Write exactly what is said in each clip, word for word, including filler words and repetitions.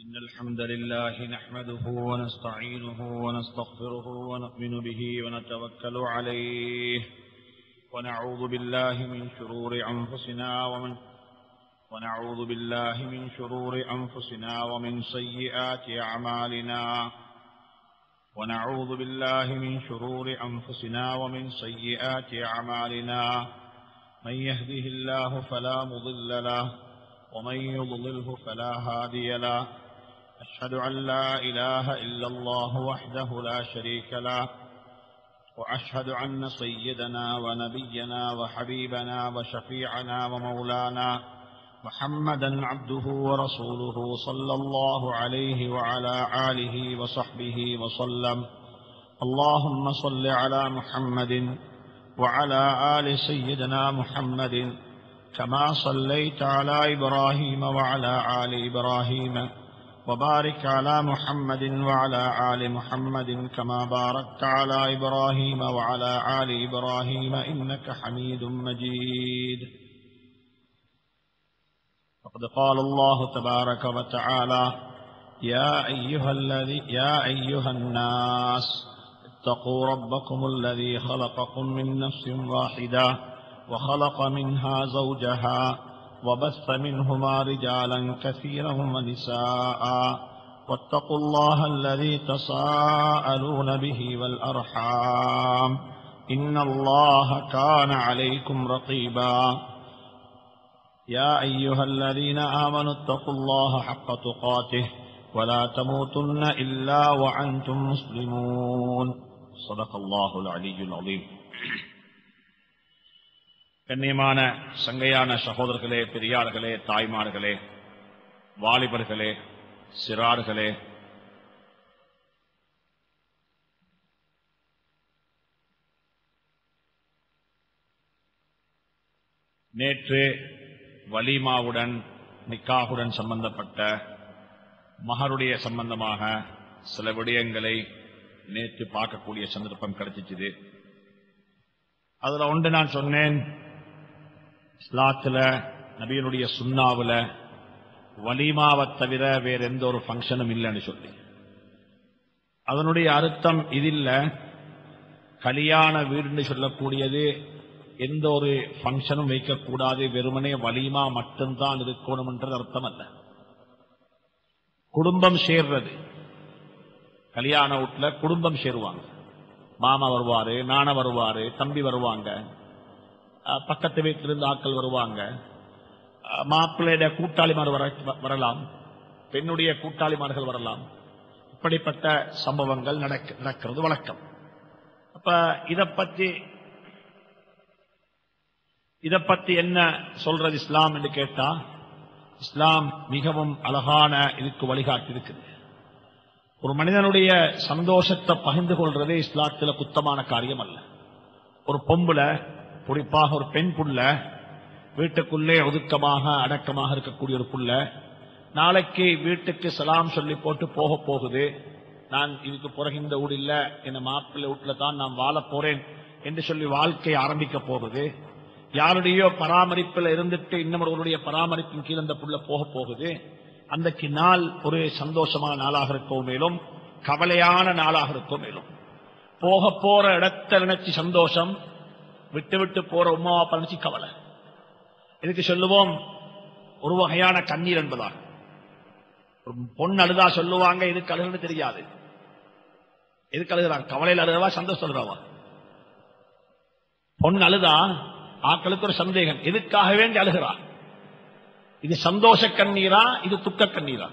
إن الحمد لله نحمده ونستعينه ونستغفره ونؤمن به ونتوكل عليه ونعوذ بالله من شرور أنفسنا ومن ونعوذ بالله من شرور أنفسنا ومن سيئات أعمالنا ونعوذ بالله من شرور أنفسنا ومن سيئات أعمالنا من يهده الله فلا مضل له ومن يضلله فلا هادي له أشهد أن لا إله إلا الله وحده لا شريك له وأشهد أن سيدنا ونبينا وحبيبنا وشفيعنا ومولانا محمدا عبده ورسوله صلى الله عليه وعلى آله وصحبه وسلم. اللهم صل على محمد وعلى آل سيدنا محمد كما صليت على إبراهيم وعلى آل إبراهيم وبارك على محمد وعلى آل محمد كما باركت على إبراهيم وعلى آل إبراهيم إنك حميد مجيد. فقد قال الله تبارك وتعالى: يا أيها الذي يا أيها الناس اتقوا ربكم الذي خلقكم من نفس واحدة وخلق منها زوجها وبث منهما رجالا كثيرا ونساء واتقوا الله الذي تساءلون به والأرحام إن الله كان عليكم رقيبا. يا أيها الذين آمنوا اتقوا الله حق تقاته ولا تموتن إلا وأنتم مسلمون. صدق الله العلي العظيم. கண்ணியமான சங்கையான சகோதரர்களே, பெரியார்களே, தாய்மார்களே, வாலிபர்களே, சிறார்களே, நேற்று வலீமாவுடன் நிக்காஹுடன் சம்பந்தப்பட்ட மஹருடைய சம்பந்தமாக சில விடயங்களை நேற்று பார்க்கக்கூடிய சந்தர்ப்பம் கிடைச்சிச்சு. அதுல ஒன்று நான் சொன்னேன், இஸ்லாத்துல நபியினுடைய சுன்னாவுல வலீமாவை தவிர வேற எந்த ஒரு ஃபங்க்ஷனும் இல்லைன்னு சொல்லி. அதனுடைய அர்த்தம் இதில்ல கல்யாண வீடுன்னு சொல்லக்கூடியது எந்த ஒரு ஃபங்க்ஷனும் வைக்கக்கூடாது, வெறுமனே வலீமா மட்டும்தான் இருக்கணும் என்றது அர்த்தம் அல்ல. குடும்பம் சேர்றது, கல்யாண வீட்டுல குடும்பம் சேருவாங்க. மாமா வருவாரு, நான வருவாரு, தம்பி வருவாங்க, பக்கத்து வீட்டிலிருந்து ஆட்கள் வருவாங்க, மாப்பிள்ளைய கூட்டாளிமார் வரலாம், பெண்ணுடைய கூட்டாளிமார்கள் வரலாம். இப்படிப்பட்ட சம்பவங்கள் நடக்கிறது வழக்கம். அப்ப இத பத்தி இத பத்தி என்ன சொல்றது இஸ்லாம் என்று கேட்டா, இஸ்லாம் மிகவும் அழகான இதுக்கு வழிகாட்டி இருக்குது. ஒரு மனிதனுடைய சந்தோஷத்தை பகிர்ந்து கொள்றதே இஸ்லாத்துல குத்தமான காரியம் அல்ல. ஒரு பொம்புல, குறிப்பாக ஒரு பெண் புள்ள, வீட்டுக்குள்ளே ஒதுக்கமாக அடக்கமாக இருக்கக்கூடிய ஒரு புள்ள நாளைக்கு வீட்டுக்கு சலாம் சொல்லி போட்டு போக போகுது. நான் இதுக்கு பிறகு இந்த ஊடு இல்ல, என் மாப்பிள்ளை வீட்டுல தான் நான் வாழ போறேன் என்று சொல்லி வாழ்க்கையை ஆரம்பிக்க போகுது. யாருடையோ பராமரிப்புல இருந்துட்டு இன்னொருவருடைய பராமரிப்பின் கீழ் அந்த புள்ள போக போகுது. அன்றைக்கு நாள் ஒரு சந்தோஷமான நாளாக இருக்கவும் மேலும் கவலையான நாளாக இருக்கவும் மேலும். போக போற இடத்தை நினைச்சு சந்தோஷம், விட்டு விட்டு போற உமாவா நினைச்சு கவலை. இதுக்கு சொல்லுவோம் ஒரு வகையான கண்ணீர் என்பதா. பொண்ணு அழுதா சொல்லுவாங்க எதுக்கு அழுகுன்னு தெரியாது. எதுக்கு அழுகிறாங்க? கவலையில் அழுகிறவா, சந்தோஷம் அழுகிறவா? பொண்ணு அழுதா ஆக்களுக்கு ஒரு சந்தேகம், எதுக்காக வேண்டி அழுகிறா? இது சந்தோஷ கண்ணீரா, இது துக்க கண்ணீரா?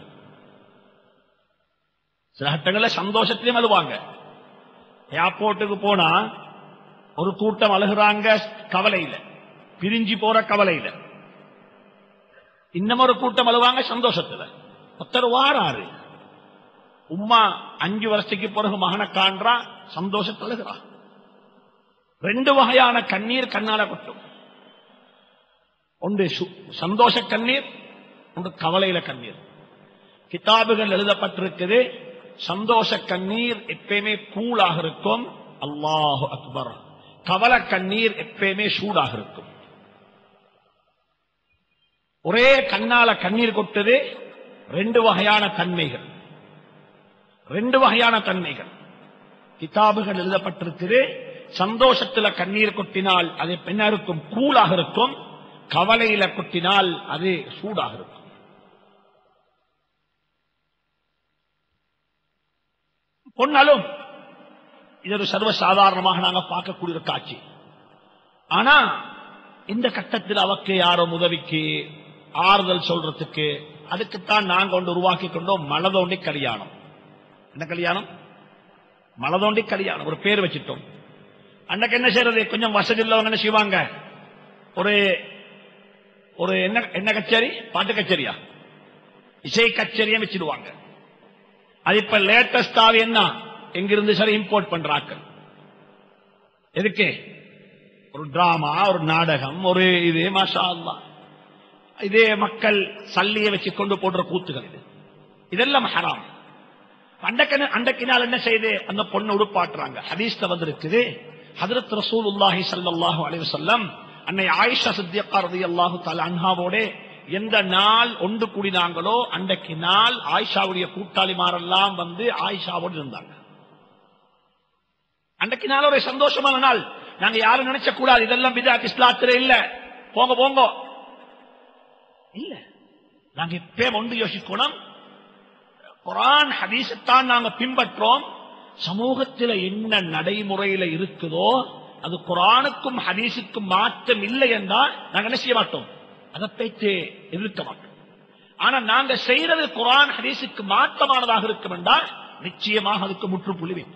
சில கட்டங்களில் சந்தோஷத்திலையும் அழுவாங்க. ஏர்போர்ட்டுக்கு போனா ஒரு கூட்டம் அழுகிறாங்க கவலையில, பிரிஞ்சு போற கவலையில. இன்னும் ஒரு கூட்டம் அழுவாங்க சந்தோஷத்துல. ஒருத்தர் வாராரு, உம்மா அஞ்சு வருஷத்துக்கு பிறகு மகனை காண்றா, சந்தோஷத்தில் அழுகிறா. ரெண்டு வகையான கண்ணீர் கண்ணால கொட்டும். ஒன்று சந்தோஷ கண்ணீர், ஒன்று கவலையில கண்ணீர். கிதாபுகள் எழுதப்பட்டிருக்குது, சந்தோஷ கண்ணீர் எப்பயுமே கூலாக இருக்கும், அல்லாஹு அக்பர். கவலை கண்ணீர் எப்பயுமே சூடாக இருக்கும். ஒரே கண்ணால கண்ணீர் கொட்டது, ரெண்டு வகையான தன்மைகள் ரெண்டு வகையான தன்மைகள் கிதாபுகள் எழுதப்பட்டிருக்குது. சந்தோஷத்துல கண்ணீர் கொட்டினால் அது என்ன இருக்கும்? கூலாக இருக்கும். கவலையில கொட்டினால் அது சூடாக இருக்கும். பொன்னாலும் இது ஒரு சர்வசாதாரணமாக நாங்க பார்க்கக்கூடிய ஒரு காட்சி. ஆனா இந்த கட்டத்தில் அவக்கு யாரோ உதவிக்கு ஆறுதல் சொல்றதுக்கு அதுக்குத்தான் நாங்க ஒன்று உருவாக்கி கொண்டோம் மலதோண்டி கல்யாணம். என்ன கல்யாணம்? மலதோண்டி கல்யாணம். ஒரு பேர் வச்சிட்டோம். அன்னைக்கு என்ன செய்யறது? கொஞ்சம் வசதி உள்ளவங்க என்ன செய்வாங்க? ஒரு ஒரு என்ன என்ன கச்சேரி? பாட்டு கச்சேரியா? இசை கச்சேரியா வச்சிடுவாங்க. அது இப்ப லேட்டஸ்டாக என்ன எங்கிருந்து சரி இம்போர்ட் பண்றாக்கள். எதுக்கு? ஒரு டிராமா, ஒரு நாடகம், ஒரு இது மாஷா அல்லாஹ் இதே மக்கள் சல்லியை வச்சு கொண்டு போடுற கூத்துகள் இது இதெல்லாம் ஹராம். அண்டக்க அண்டக்கினால் என்ன செய்து அந்த பொண்ணு உடுப்பாட்டுறாங்க. ஹதீஸ்ல வந்திருக்குது. ஹஜ்ரத் ரசூலுல்லாஹி ஸல்லல்லாஹு அலைஹி வஸல்லம் அன்னை ஆயிஷா சித்திகா ரலியல்லாஹு தஆலா அன்ஹாவோட எந்த நாள் ஒன்று கூடினாங்களோ அன்றைக்கு நாள் ஆயிஷாவுடைய கூட்டாளிமாரெல்லாம் வந்து ஆயிஷாவோடு இருந்தாங்க. அன்றைக்கு நாள் ஒரு சந்தோஷமான நாள். நாங்க யாரும் நினைச்ச கூடாது இதெல்லாம் பிதாத் இஸ்லாத்திலே இல்ல, போங்க போங்க இல்ல. நாங்க இப்ப ஒன்று யோசிக்கணும், குர்ஆன் ஹதீஸைத்தான் நாங்க பின்பற்றோம். சமூகத்தில் என்ன நடைமுறையில இருக்குதோ அது குர்ஆனுக்கும் ஹதீஸுக்கும் மாற்றம் இல்லை என்றால் நாங்க என்ன செய்ய மாட்டோம், அதை பேச்சு எதிர்க்க மாட்டோம். ஆனா நாங்க செய்யறது குர்ஆன் ஹதீஸுக்கு மாற்றமானதாக இருக்கும் என்றால் நிச்சயமாக அதுக்கு முற்றுப்புள்ளி வைக்கும்.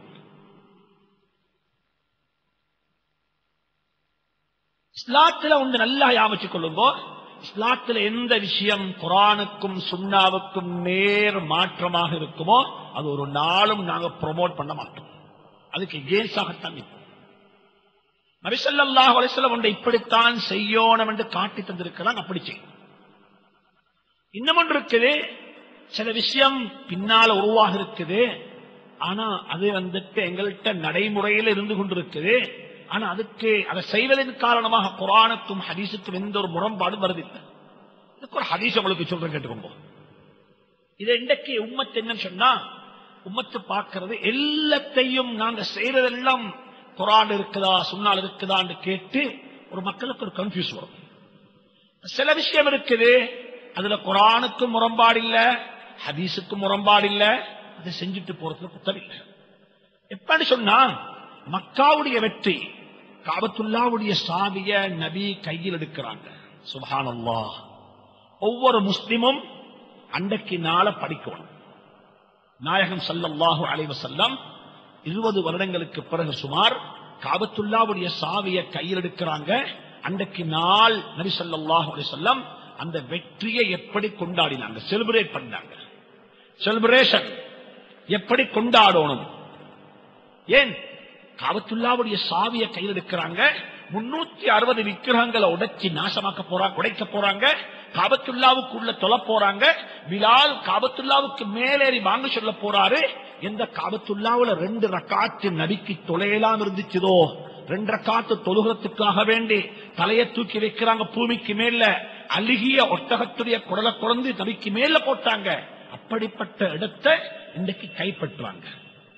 இஸ்லாத்துல ஒன்று நல்லா யாமிச்சுக் கொள்ளுங்க, இஸ்லாத்துல எந்த விஷயம் குர்ஆனுக்கும் சுன்னாவுக்கும் நேர் மாற்றமாக இருக்குமோ அது ஒரு நாளும் நாங்க ப்ரோமோட் பண்ண மாட்டோம். அதுக்கு எகேன்ஸ்டாகத்தான் நிற்போம். நபி ஸல்லல்லாஹு அலைஹி வஸல்லம் ஒன்றை இப்படித்தான் செய்யணும் என்று காட்டி தந்திருக்கிறாங்க, அப்படி செய்யும். இன்னும் ஒன்று இருக்குது, சில விஷயம் பின்னால உருவாக இருக்குது, ஆனா அது வந்துட்டு எங்கள்கிட்ட நடைமுறையில் இருந்து கொண்டிருக்குது. ஆனா அதுக்கு அதை செய்வதன் காரணமாக குர்ஆனுக்கும் ஹதீஸுக்கும் எந்த ஒரு முரண்பாடும் வருதில்லை. இதுக்கு ஒரு ஹதீஸ் உங்களுக்கு சொல்றேன், கேட்டுக்கோங்க. இதை இன்றைக்கு உம்மத்து என்னன்னு சொன்னா, உம்மத்து பார்க்கிறது எல்லாத்தையும் நாங்க செய்யறதெல்லாம் குர்ஆன் இருக்குதா சுன்னால இருக்குதான்னு கேட்டு ஒரு மக்களுக்கு ஒரு கன்ஃபியூஸ் வரும். சில விஷயம் இருக்குது அதுல குர்ஆனுக்கும் முரண்பாடு இல்ல, ஹதீஸுக்கும் முரண்பாடு இல்ல, அதை செஞ்சுட்டு போறதுல குத்தம் இல்லை. எப்படி சொன்னா, மக்காவுடைய வெற்றி, காபத்துல்லாவுடைய சாவிய நபி கையில் எடுக்கிறாங்க. சுப்ஹானல்லாஹ். ஒவ்வொரு முஸ்லிமும் அன்றைக்கு நாள படிக்கணும். நாயகம் ஸல்லல்லாஹு அலைஹி வஸல்லம் இருபது வருடங்களுக்கு பிறகு சுமார் காபத்துல்லாவுடைய சாவிய கையில் எடுக்கிறாங்க. அன்றைக்கு நாள் நபி ஸல்லல்லாஹு அலைஹி வஸல்லம் அந்த வெற்றியை எப்படி கொண்டாடினாங்க, செலிப்ரேட் பண்ணாங்க. செலிப்ரேஷன் எப்படி கொண்டாடணும்? ஏன்? காபத்துல்லாவுடைய சாவியை கையில் எடுக்கிறாங்க. முன்னூத்தி அறுபது விக்கிரகங்களை உடைச்சி நாசமாக்க போறாங்க, உடைக்க போறாங்க. காபத்துல்லாவுக்கு உள்ள தொலை போறாங்க. பிலால் காபத்துல்லாவுக்கு மேலேறி வாங்க சொல்ல போறாரு. எந்த காபத்துல்லாவுல ரெண்டு ரக்காத்து நபிக்கு தொலையெல்லாம் இருந்துச்சதோ, ரெண்டு ரக்காத்து தொழுகிறதுக்காக வேண்டி தலையை தூக்கி வைக்கிறாங்க பூமிக்கு மேல. அழுகிய ஒட்டகத்துடைய குடலை குறந்து நபிக்கு மேல போட்டாங்க. அப்படிப்பட்ட இடத்தை இன்றைக்கு கைப்பற்றுவாங்க.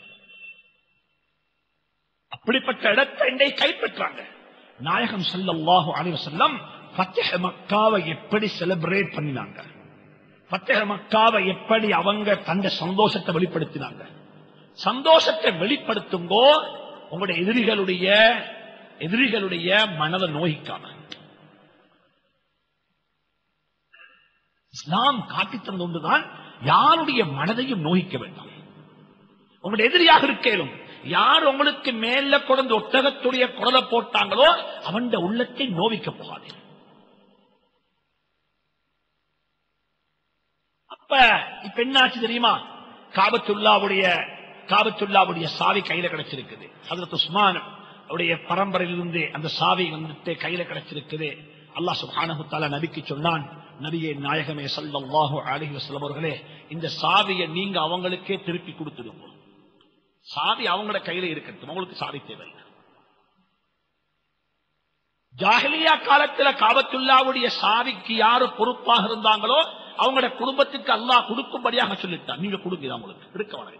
அப்படிப்பட்ட இடத்தை இன்றைக்கு கைப்பற்றாங்க. நாயகம் ஸல்லல்லாஹு அலைஹி வஸல்லம் ஃபத்ஹ் மக்காவை எப்படி செலிப்ரேட் பண்ணினாங்க, ஃபத்ஹ் மக்காவை எப்படி அவங்க தந்த சந்தோஷத்தை வெளிப்படுத்தினாங்க. சந்தோஷத்தை வெளிப்படுத்துங்கோ, உங்களுடைய எதிரிகளுடைய எதிரிகளுடைய மனதை நோய்க்காம. இஸ்லாம் காட்டி தந்த ஒன்றுதான், யாருடைய மனதையும் நோய்க்க வேண்டாம். உங்களுடைய எதிரியாக இருக்கேனும், யார் உங்களுக்கு மேல கொண்டு ஒட்டகத்துடைய குரலை போட்டாங்களோ அவன் உள்ளத்தை நோவிக்க போகாது. அப்ப இப்ப என்ன ஆச்சு தெரியுமா? காபத்துல்லாவுடைய காபத்துல்லாவுடைய சாவி கையில கிடைச்சிருக்குது. ஹஜ்ரத் உஸ்மான் அவருடைய பரம்பரையிலிருந்து அந்த சாவி வந்துட்டு கையில கிடைச்சிருக்குது. அல்லாஹ் சுப்ஹானஹு வ தஆலா நபிக்கு சொன்னான், நபியே நாயகமே ஸல்லல்லாஹு அலைஹி வஸல்லம் அவர்களே, இந்த சாவியை நீங்க அவங்களுக்கே திருப்பி கொடுத்துடுங்க. சாவி அவங்களோட கையில இருக்கட்டும், உங்களுக்கு சாவி தேவையில்லை. ஜாஹிலியா காலத்தில் காபத்துல்லாவுடைய சாவிக்கு யாரு பொறுப்பாக இருந்தாங்களோ அவங்களோட குடும்பத்துக்கு அல்லாஹ் கொடுக்கும்படியாக சொல்லிட்டான். நீங்க கொடுங்க அவங்களுக்கு இருக்க வராங்க.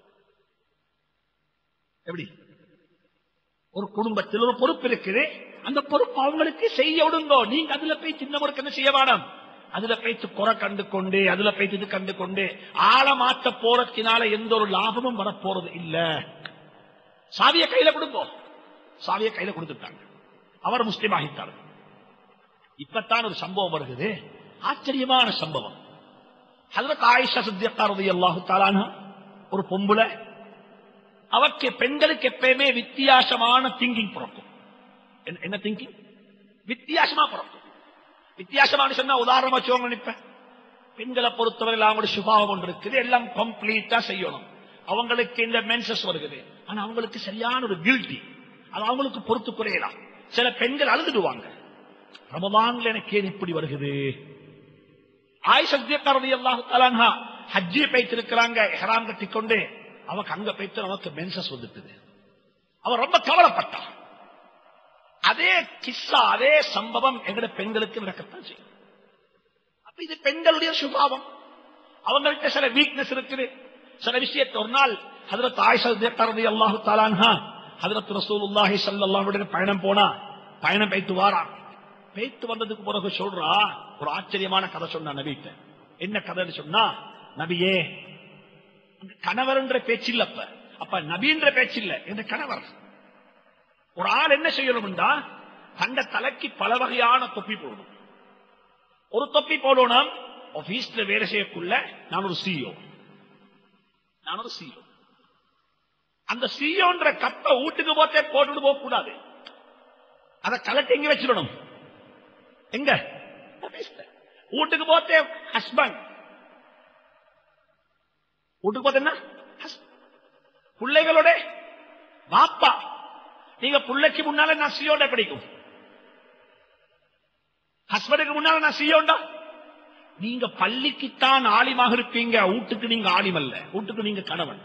எப்படி ஒரு குடும்பத்தில் ஒரு பொறுப்பு இருக்குது, அந்த பொறுப்பு அவங்களுக்கு செய்ய விடுங்கோ. நீங்க அதுல போய் சின்னவருக்கு என்ன செய்ய வேண்டாம், அதுல போய்த்து குறை கண்டு கொண்டு அதுல போய்த்து இது கண்டு கொண்டு ஆழமாத்த போறதுனால எந்த ஒரு லாபமும் வரப்போறது இல்ல. சாவிய கையில கொடுப்போம். சாவிய கையில கொடுத்துட்டாங்க, அவர் முஸ்லீம் ஆகிட்டார். இப்பத்தான் ஒரு சம்பவம் வருகிறது, ஆச்சரியமான சம்பவம். ஹஜ்ரத் ஆயிஷா சித்திகா ரலியல்லாஹு தஆலா அன்ஹா ஒரு பொம்பளை, அவருக்கு பெண்களுக்கு எப்பயுமே வித்தியாசமான திங்கிங் பிறக்கும். என்ன திங்கிங்? வித்தியாசமா பிறக்கும். வித்தியாசமான சொன்னா உதாரணமா வச்சுக்கோங்க. இப்ப பெண்களை பொறுத்தவரை அவங்களுடைய சுபாவம் ஒன்று இருக்குது, எல்லாம் கம்ப்ளீட்டா செய்யணும். அவங்களுக்கு இந்த மென்சஸ் வருகிறது, ஆனா அவங்களுக்கு சரியான ஒரு கில்ட்டி, அது அவங்களுக்கு பொறுத்து குறையலாம். சில பெண்கள் அழுதுடுவாங்க, ரமலான்ல எனக்கு ஏன் இப்படி வருகிறது. ஆயிஷா சித்திகா ரலியல்லாஹு தஆலா அன்ஹா ஹஜ்ஜி போய்த்திருக்கிறாங்க, இஹ்ராம் கட்டிக்கொண்டு. அவக்கு அங்க போய்த்து நமக்கு மென்சஸ் வந்துட்டது. அவர் ரொம்ப கவலைப்பட்டார். அதே கிஸ்ஸா அதே சம்பவம் எங்கட பெண்களுக்கு நடக்கத்தான் செய்யும். அப்ப இது பெண்களுடைய சுபாவம், அவங்கள்ட்ட சில வீக்னஸ் இருக்குது. சில விஷயத்தை ஒரு நாள் ஹஜ்ரத் ஆயிஷா ரலியல்லாஹு தஆலா அன்ஹா ஹஜ்ரத் ரசூலுல்லாஹி ஸல்லல்லாஹு அலைஹி வஸல்லம் பயணம் போனா, பயணம் போய்த்து வாரா. போய்த்து வந்ததுக்கு பிறகு சொல்றா, ஒரு ஆச்சரியமான கதை சொன்னா நபிட்ட. என்ன கதைன்னு சொன்னா, நபியே கணவர் என்ற பேச்சு இல்ல, அப்ப அப்ப நபின்ற பேச்சு இல்ல, என்ற கணவர். ஒரு ஆள் என்ன செய்யணும்டா, தண்ட தலைக்கு பல வகையான தொப்பி போடணும். ஒரு தொப்பி போடணும், ஆபீஸ்ல வேலை செய்யக்குள்ள நான் ஒரு சிஇஓ, நான் ஒரு சிஇஓ. அந்த சிஇஓன்ற கப்ப வீட்டுக்கு போத்தே போட்டுட்டு போக கூடாது, அதை கலட்டி எங்க வச்சிடணும். எங்க? வீட்டுக்கு போத்தே ஹஸ்பண்ட், வீட்டுக்கு போத்தேன்னா பிள்ளைகளோட வாப்பா. நீங்க பிள்ளைக்கு முன்னால நான் சியோட பிடிக்கும், ஹஸ்பண்டுக்கு முன்னால நான் சியோண்டா. நீங்க பள்ளிக்குத்தான் ஆலிமாக இருப்பீங்க, வீட்டுக்கு நீங்க ஆலிம் அல்ல, வீட்டுக்கு நீங்க கணவன்.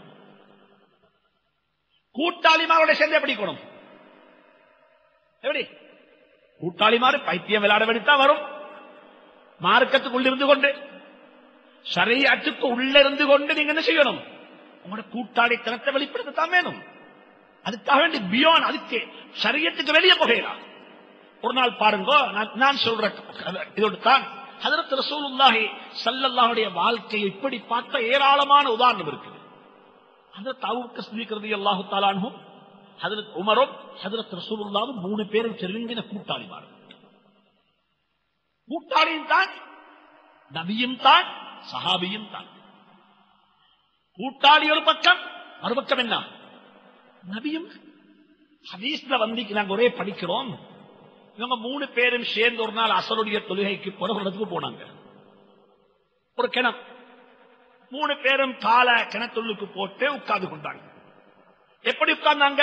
கூட்டாளிமாரோட சேர்ந்து பிடிக்கணும். எப்படி? கூட்டாளிமாறு பைத்தியம் விளையாட வேண்டித்தான் வரும். மார்க்கத்துக்குள்ள இருந்து கொண்டு ஷரீஅத்துக்கு உள்ள இருந்து கொண்டு நீங்க என்ன செய்யணும், உங்களோட கூட்டாளித்தனத்தை வெளிப்படுத்தத்தான் வேணும். அதுக்காக வேண்டி பியான், அதுக்கு ஷரீஅத்துக்கு வெளியே போகலாம். ஒரு நாள் பாருங்க, நான் சொல்றேன் இதோடு தான் ஹஜ்ரத் ரசூலுல்லாஹி ஸல்லல்லாஹு அலைஹி வாழ்க்கையை இப்படி பார்த்த ஏராளமான உதாரணம் இருக்குது. ஹஜ்ரத் அபூபக்கர் சித்திக் ரலியல்லாஹு தஆலா அன்ஹு, ஹஜ்ரத் உமரும் ஹஜ்ரத் ரசூலுல்லாஹும் மூணு பேரும் செல்லுங்கின கூட்டாளிமார். கூட்டாளியும் தான், நபியும் தான், சஹாபியும் தான். கூட்டாளி ஒரு பக்கம், மறுபக்கம் என்ன நபியும். ஹதீஸ்ல வந்து நாங்க ஒரே படிக்கிறோம், இவங்க மூணு பேரும் சேர்ந்து ஒரு நாள் அசருடைய தொழுகைக்கு புறப்படுறதுக்கு போனாங்க. ஒரு கிணம், மூணு பேரும் கால கிணத்துள்ளுக்கு போட்டு உட்கார்ந்து கொண்டாங்க. எப்படி உட்கார்ந்தாங்க?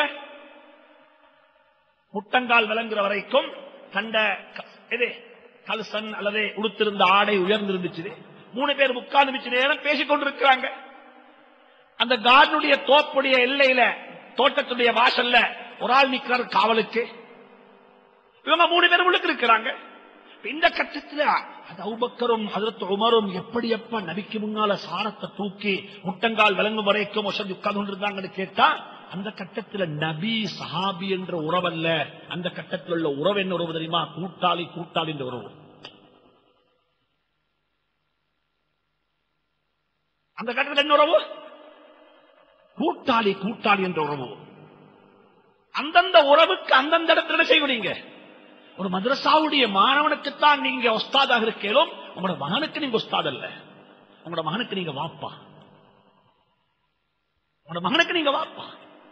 முட்டங்கால் விளங்குற வரைக்கும் கண்ட இது கல்சன் அல்லது உடுத்திருந்த ஆடை உயர்ந்திருந்துச்சு. மூணு பேர் உட்கார்ந்து நேரம் பேசிக் கொண்டிருக்கிறாங்க. அந்த கார்டனுடைய தோப்புடைய எல்லையில, தோட்டத்துடைய வாசல்ல ஒரு ஆள் நிற்கிறார் காவலுக்கு. இவங்க மூணு பேரும் உள்ளுக்கு இருக்கிறாங்க. இந்த கட்டத்தில் அபூபக்கரும் ஹஜ்ரத் உமரும் எப்படி எப்ப நபிக்கு முன்னால சாரத்தை தூக்கி முட்டங்கால் விளங்கும் வரைக்கும் உட்கார்ந்து கொண்டிருந்தாங்கன்னு கேட்டா, அந்த கட்டத்தில் நபி சஹாபி என்ற உறவல்ல, அந்த கட்டத்தில் உள்ள உறவு என்ன உறவு தெரியுமா? கூட்டாளி கூட்டாளி என்ற உறவு. அந்த கட்டத்தில் என்ன உறவு? கூட்டாளி கூட்டாளி என்ற உறவு. அந்தந்த உறவுக்கு அந்தந்த இடத்துல செய்வீங்க. ஒரு மதரசாவுடைய மாணவனுக்குத்தான் நீங்க உஸ்தாதாக இருக்கேலும், உங்களோட மகனுக்கு நீங்க உஸ்தாத் அல்ல, உங்களோட மகனுக்கு நீங்க வாப்பா, உங்களோட மகனுக்கு நீங்க வாப்பா.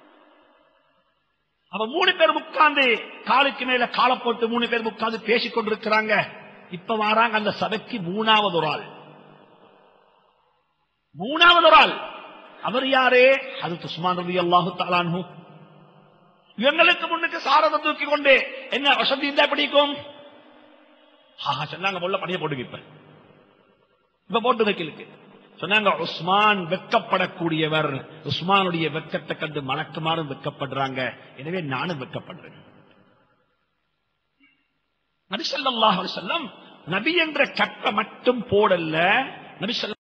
அவ மூணு பேர் உட்கார்ந்து காலுக்கு மேல காலை போட்டு மூணு பேர் உட்கார்ந்து பேசிக் கொண்டிருக்கிறாங்க. இப்ப வராங்க அந்த சபைக்கு மூணாவது ஒரு ஆள். மூணாவது ஒரு ஆள் அவர் யாரே? ஹஜ்ரத் உஸ்மான் ரலியல்லாஹு தஆலா அன்ஹு. இவங்களுக்கு முன்னுக்கு சாரதை தூக்கி கொண்டு என்ன வசதி இருந்தா பிடிக்கும் சொன்னாங்க, போல பணிய போட்டுக்கு இப்ப இப்ப போட்டு வைக்கலுக்கு சொன்னாங்க. உஸ்மான் வெக்கப்படக்கூடியவர், உஸ்மானுடைய வெக்கத்தை கண்டு மலக்குமாரும் வெக்கப்படுறாங்க, எனவே நானும் வெக்கப்படுறேன். நபி ஸல்லல்லாஹு அலைஹி வஸல்லம் நபி என்ற கட்டை மட்டும் போடல்ல, நபி ஸல்லல்லாஹு